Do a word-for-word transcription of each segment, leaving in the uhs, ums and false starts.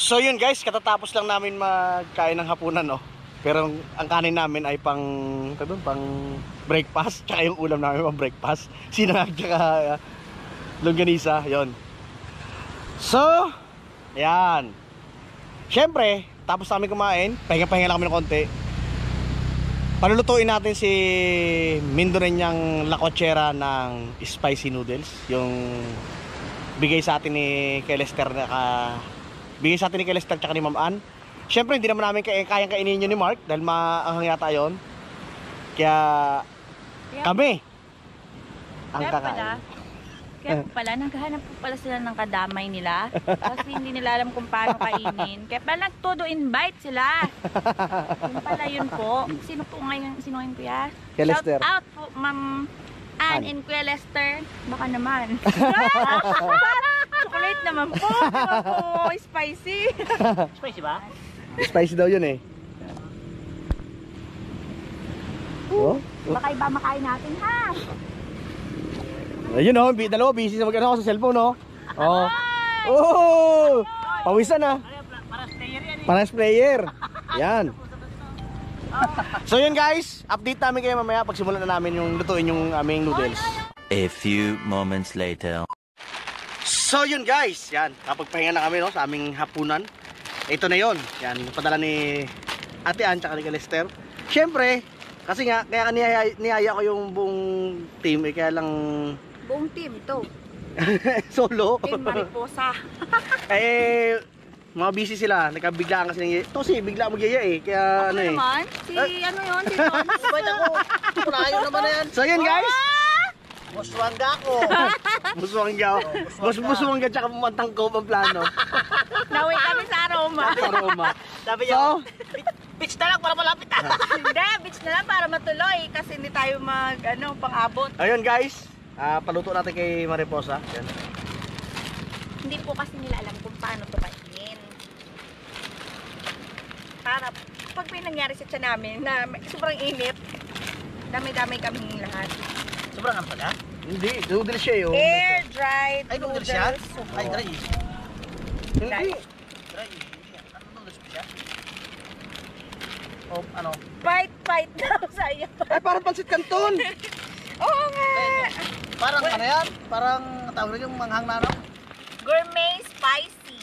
So yun guys, katatapos lang namin magkain ng hapunan, no. Pero ang kanin namin ay pang ito, pang breakfast, tsaka yung ulam namin pang breakfast. Sinangag tsaka uh, longganisa, yon. So, ayan. Siyempre, tapos namin kumain, pahinga-pahinga lang kami ng konti. Palulutuin natin si Mindoreñang lakotsera ng spicy noodles, yung bigay sa atin ni Kelester na ka, bigay sa atin ni Kelester tsaka ni Ma'am Ann. Siyempre hindi naman namin kaya kayang kainin yun ni Mark dahil maanghang yata yun. Kaya yeah. kami ang kaya kakain. Pala, kaya pala naghahanap po pala sila ng kadamay nila kasi hindi nila alam kung paano kainin. Kaya pala nagtodo invite sila. Yun pala yun po. Sino po ngayon? Sino ngayon kuya? Kelester. Shout out po Ma'am Ann and Kuya Lester. Baka naman. Chocolate naman po. Diba po spicy. Spicy ba? Spicy daw yun eh. Oh, baka iba makain natin ha. Ayun oh, dalawa busy sa mag-ano sa cellphone oh. Oh. Oh! Pawisan na. Para sprayer yan eh. Para sprayer. Yan. So yun guys, update namin kayo mamaya pag simulan na namin yung lutuin yung aming noodles. A few moments later. So yun guys, yan, kapagpahinga na kami no, sa aming hapunan. Ito na yun, yan, napadala ni Ate Ann tsaka ni Kelester. Siyempre, kasi nga, kaya niyaya, niyaya ko yung buong team, eh, kaya lang buong team to. solo. Team Mariposa. Eh, mga busy sila, nagkabiglaan kasi ng ito si bigla magyaya eh, kaya Ako ano eh. naman, si Eh. ano yun, si Tons. Wait ako. Pulayo naman na yan. So yun guys, Muswangga ako. buswangga, bus buswangga tsaka pumantang ko ang plano. Nauwi kami sa aroma. Sa Roma. Sabi niya, So, pitch na lang para malapit ah. Hindi, beach na lang para matuloy kasi hindi tayo mag, ano, pang-abot. ayun guys, ah, paluto natin kay Mariposa. Yan. Hindi po kasi nila alam kung paano ito kainin. Para pag may nangyari sa tiyan namin na may- sobrang init, dami-dami kaming lahat. Sobrang ang pala. Hindi, noodles siya yun. Air dried Ay, noodles siya? soup. Ay, dry. Hindi. Dry. Ano noodles ba siya? O, ano? Bite, bite daw sa'yo. Ay, parang pansit canton. Oo nga. Parang ano yan? Parang tawag rin yung manghang na ano? Gourmet spicy.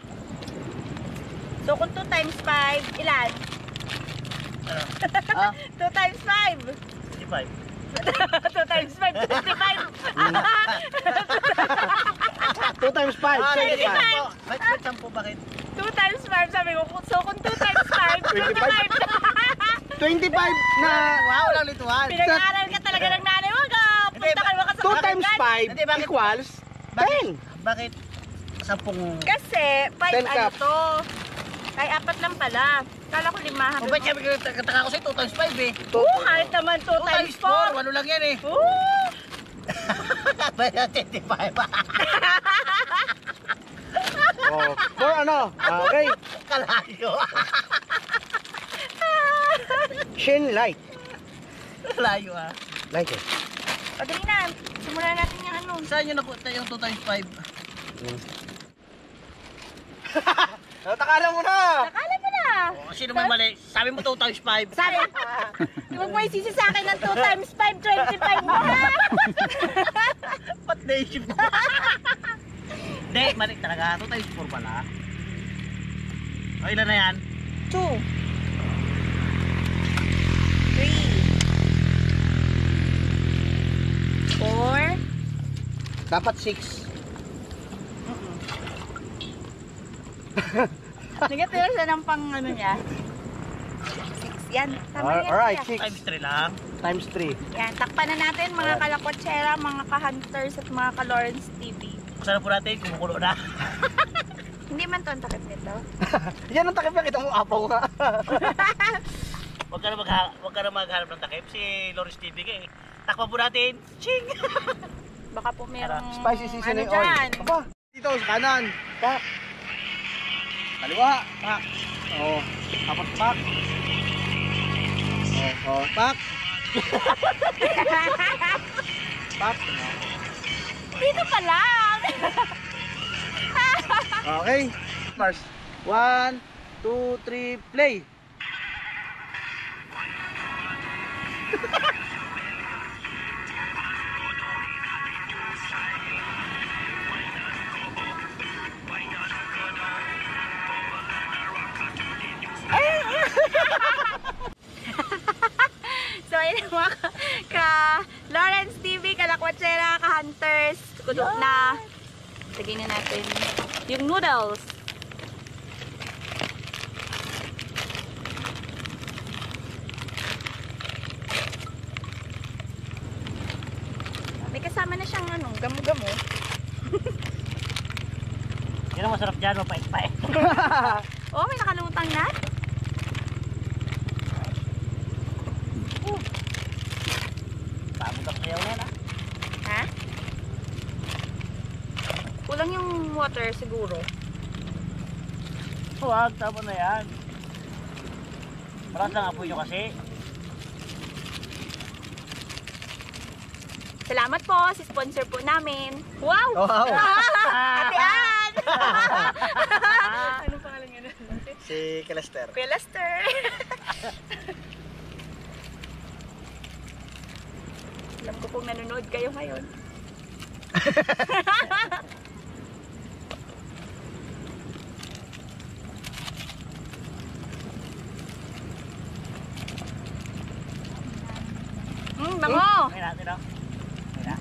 So kung two times five, ilan? Ano? Ah, two times five. fifty-five. two times five, twenty-five. two times five, Ah, twenty-five. Bakit ba't sampu? Bakit? two times five, sabi ko. So kung two times five, twenty-five. twenty-five na Wow, lang lituhan. Pinag-aaral ka talaga ng nanay mo. Ka. Punta ka naman ka sa two times barangay. five Hindi, bakit- equals ten. Bakit sampung... Kasi, five Ten ano cup. to. Ay, apat lang pala. Kala ko lima. Kung ba't sabi ko, kataka ko sa'yo, two times five eh. Oo, kahit naman two two times times four, four. walo lang yan eh. Oo. Bayan twenty-five. Oh, for ano? Ah, okay. Kalayo. Shin light. Kalayo ah. Like it. O, dali na. Simulan natin yung ano. Saan yung napunta yung two times five? Natakala mo na. Nakala mo na. Oh, sino may mali? Sabi mo two times five. Sabi, huwag mo isisi sa akin ng two times five, twenty-five mo ha. Ba't naisip mo? Hindi, mali talaga. two times four pala. O, ilan na yan? Two. Three. Four. Dapat six. Nagatira siya ng pang ano niya. Six. Yan. Tama Al- yan. Alright, kuya. six Times three lang. times three. Yan. Takpan na natin mga Alright. kalakotsera, mga ka-hunters at mga ka-Lawrence T V. Sana po natin, kumukulo na. Hindi man to ang takip nito. Yan ang takip na kita mong apaw nga. Huwag ka na magha- huwag ka na maghanap ng takip. Si Lawrence T V ka eh. Takpan po natin. Ching! Baka po merong Spicy seasoning ano oil. dyan. Aba, dito sa kanan. Pak. Kaliwa. Pak. Oh, apat pak. Oh, oh, pak. Pak. Dito pa lang. Okay. Mars. One, two, three, play! So, ayun mga ka, ka Lawrence T V, Kalakwachera, ka Hunters. Kudo na. Lagyan na natin yung noodles. May kasama na siyang ano, gamo-gamo. Yan ang masarap dyan, mapait-pait. Oh, may nakalutang na. Pagod ang sayaw na yan, ah. Ha? Kulang yung water siguro. Huwag, tama na yan. Parang lang apoy nyo kasi. Salamat po sa sponsor po namin. Wow! Wow! Ate Ann! Anong pangalan niya na? Si Kelester. Kuya Lester! Alam ko pong nanonood kayo ngayon. Hmm, bango! Okay natin, no? Okay na.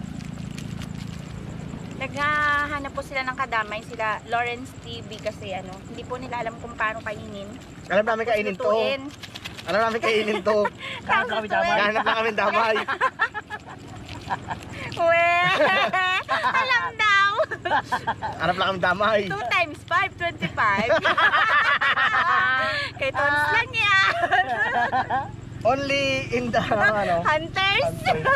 Naghahanap po sila ng kadamay, sila Lawrence T V kasi ano, hindi po nila alam kung paano kainin. Alam namin kainin to. Lutuin. Alam namin kainin to. Kahanap na kami damay. Gahanap lang kami damay. Well, alam daw. Hanap lang kami damay. two times five, twenty-five. Kay Tons lang yan. Only in the, ano, Hunters.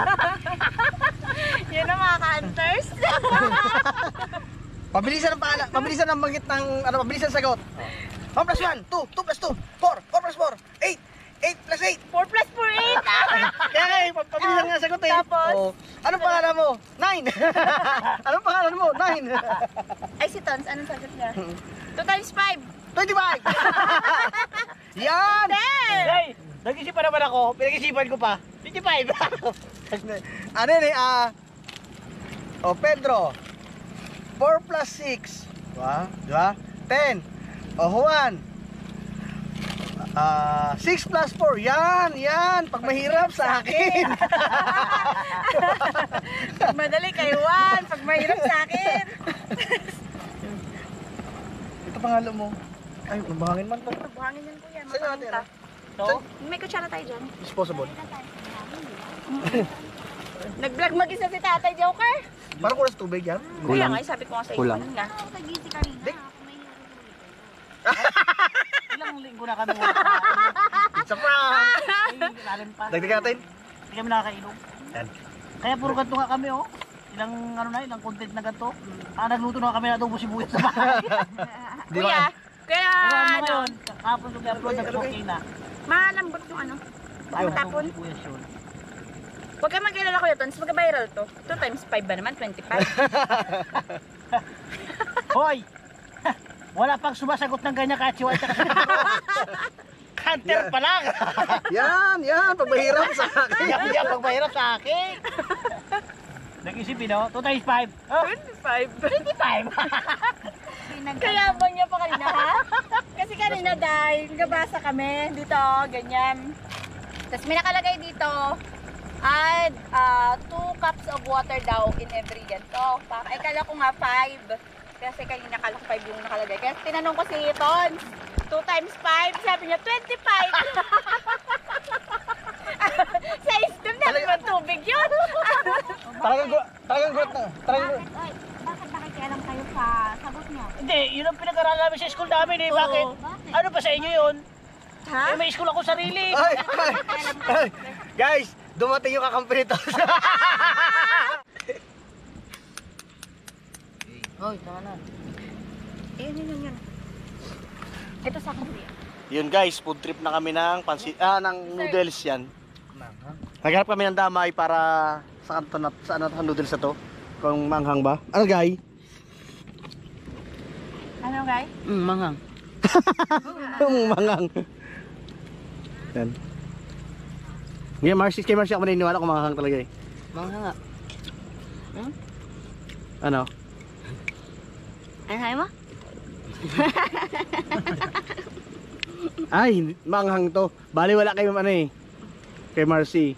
Yun ang mga hunters. pabilisan ng pala, pabilisan ng banggit ng, ano, pabilisan sagot. one plus one, two, two plus two, four, four plus four, eight, eight plus eight. four plus four, eight. Kaya nga eh, pabilisan nga sagot eh. Tapos? Oh. Anong pangalan mo? Nine. Anong pangalan mo? Nine. Ay, si Tons, anong sagot niya? two times five. twenty-five. Yan. There. Hey, nag-isipan naman ako. Pinag-isipan ko pa. fifty-five. Ano yun eh, ah, oh, Pedro, four plus six, diba? Diba? ten, oh, Juan, ah, six plus four, yan, yan, pag mahirap sa akin. Pag madali kay Juan, pag mahirap sa akin. Ito pangalo mo. Ay, mabahangin man to. Buhangin yan kuya, Saan natin, makamunta. So, May kutsara tayo dyan. Disposable. Nag-vlog mag-isa si Tatay Joker. Parang kulang sa tubig yan. Kuya nga, sabi ko nga sa iyo. Kulang. Kulang nga. ilang linggo na kami wala. It's a prank. Ay, lalim pa. Dagdag natin. Hindi kami nakakainom. Yan. Kaya puro ganito nga kami, oh. Ilang ano na, ilang content na ganito. Ah, nagluto na kami na adobo sibuyas sa bahay. Di Kuya, ba? kaya Pero ano ano, ngayon, kapon ko upload ng four K na. malambot yung ano. Ayaw, Tapon. adobo sibuyas yun. Huwag ka mag-alala kuya Tons, mag-viral to. two times five ba naman? twenty-five. Hoy! Wala pang sumasagot ng ganyan kahit si White kasi Hunter pa lang! Yan, yan, pag mahirap sa akin. Yan, yan, pagmahirap sa akin! Nag-isipin, no? two times five. Oh, twenty-five. twenty-five! Kaya bang niya pa kanina ha? Kasi kanina dahil nagabasa kami dito, ganyan. Tapos may nakalagay dito, add uh, two cups of water daw in every ganito. Ay kala ko nga five. Kasi kanina kala ko five yung nakalagay. Kaya tinanong ko si Tons, two times five, sabi niya twenty-five. Sa istem na naman tubig yun. Talagang, gu- talagang gulat na. Talagang, Ay, bakit nakikialam kayo sa sagot niya? Hindi, yun ang pinag-aralan namin sa school namin eh. Bakit? Oo. Ano pa sa inyo yun? Ha? Eh, may school ako sarili. ay, ay, ay, guys, dumating yung kakampi nito. Hoy, tama na. Ayun, yun, yun, yun. Ito sa kuya. Yun guys, food trip na kami ng pansit, ah, ng noodles yan. Naghanap kami ng damay para sa kanto na, sa ano, noodles na to. Kung manghang ba? Ano guy? Ano guys? Mm, manghang. Mangang. Yan. Ngayon, Marcy, kay Marcy ako maniniwala kung manghang talaga eh. Manghang nga. Hmm? Ano? Ano sabi mo? Ay, hindi- manghang to. Bali wala kay ano eh. Kay Marcy.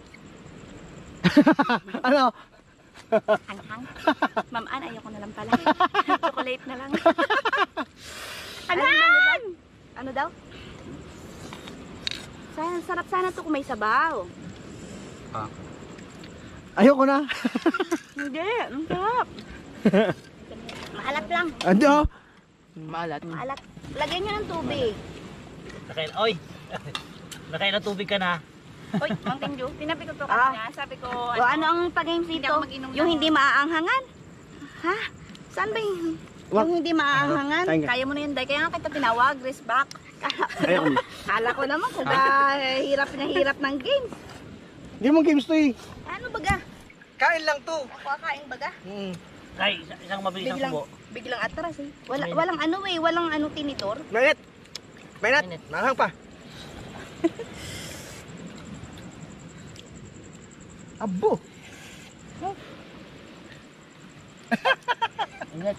Ano? Hanghang? Ma'am Ann, ayoko na lang pala. Chocolate na lang. Ano? Ano daw? Sana, sarap sana to kung may sabaw. Ayoko na. Hindi, ang sarap. Maalat lang. Ano? Maalat? Maalat. Lagyan nyo ng tubig. Nakain, oy! Nakain ng tubig ka na. Uy, Mang Tinju, tinabi ko to kanina. Sabi ko, ano, ano ang pag-games dito? Yung hindi maaanghangan. Ha? Saan ba yung, Wag. yung hindi maaanghangan? Ayun nga. Kaya mo na yun, Day. Kaya nga kita tinawag, race back. Ayoko na. Kala ko naman kung ba hirap na hirap ng games. Hindi mo games to eh. Ano baga? Kain lang to. Kakain baga? Hmm. Kay, isa- isang mabilis ang Biglang, subo. biglang atras eh. Wala, walang ano eh, walang ano tinitor. Mainit. Mainit. Mainit. Manghang pa. Abo. Ingat.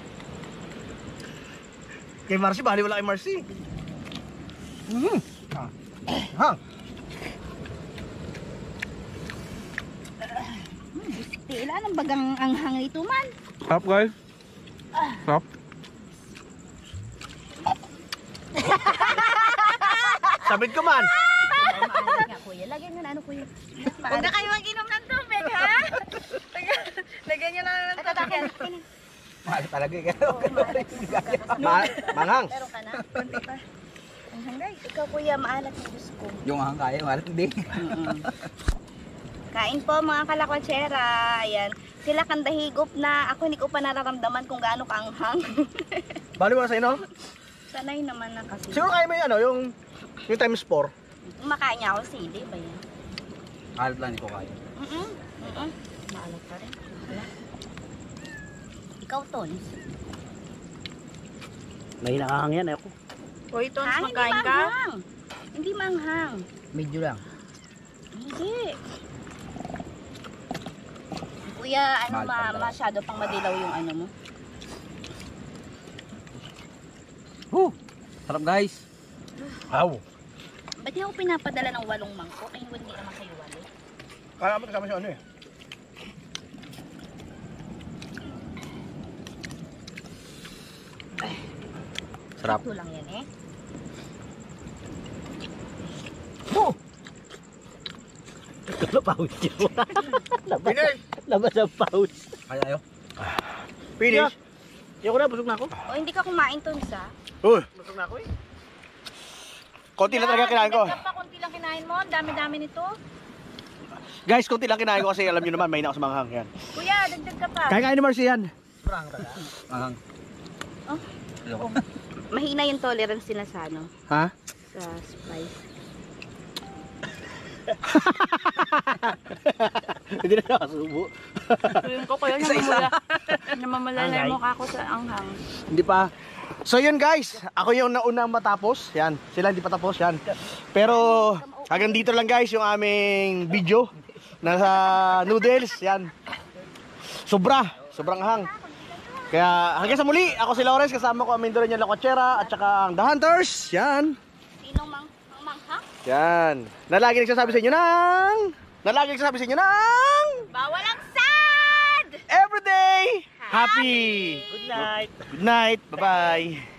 Kay Marcy, bali wala kay Marcy. Mhm. Hang. Tila ng bagang anghang ito man. Sarap guys. Sarap. Sabit ko man. Nga kuya, lagyan nyo na ano kuya. Huwag na kayo mag-inom ng tubig ha? Lagyan nyo na ng tubig. Mahal talaga eh. Ma- Manghang. Meron ka na? Konti pa. Ang hangay. Ikaw kuya, maalat ang Diyos ko. Yung ang kaya, wala hindi. Kain po mga kalakwatsera. Ayan. Sila kandahigop na. Ako hindi ko pa nararamdaman kung gaano kaanghang. Bali wala sa ino. Sanay naman na kasi. Siguro kaya mo yung ano, yung yung times four. Kumakain niya ako sili ba yan? Halat lang, hindi ko kaya. Mm-mm. Mm-mm. Maalat pa rin. Wala. Ikaw, Tons. May nakahang yan ako. Hoy, Tons, Ah, hindi manghang. Hindi manghang. Medyo lang. Hindi. Kuya, ano Mahal ma pala. masyado pang madilaw yung ano mo? Woo! Sarap guys. Aw. Ba't di ako pinapadala ng walong mangkok? Eh, hindi naman kayo walo. Kala mo kasama siya ano eh. Sarap. Ito lang yan eh. Ano pouch yun? Finish! Labas ang pouch. Kaya ayo. Finish! Ayoko na, busog na ako. O, hindi ka kumain, Tons, ha? Uy! Busog na ako eh. Konti lang talaga kinain ko. Dagdag pa, konti lang kinain mo. Ang dami-dami nito. Guys, konti lang kinain ko kasi alam nyo naman, may na ako sa manghang. Yan. Kuya, dagdag ka pa. Kain kain ni Marcy yan. Ahang. Oh. Ayoko. Mahina yung tolerance nila sa ano, Ha? sa spice. Hindi na nakasubo. Yung ko kuya, namamula. Namamala yung mukha ko sa anghang. Hindi pa. So yun guys, ako yung naunang matapos. Yan, sila hindi pa tapos yan. Pero hanggang dito lang guys yung aming video. Nasa noodles, yan. Sobra, sobrang hang. Kaya hanggang sa muli, ako si Lawrence, kasama ko ang Mindoro niya Lakwatsera at saka ang The Hunters. Yan. Sinong mang, ang manghang? Yan. Na lagi nagsasabi sa inyo ng... Na lagi nagsasabi sa inyo ng... Bawal ang sad! Everyday happy! Good night. Good night. Bye-bye.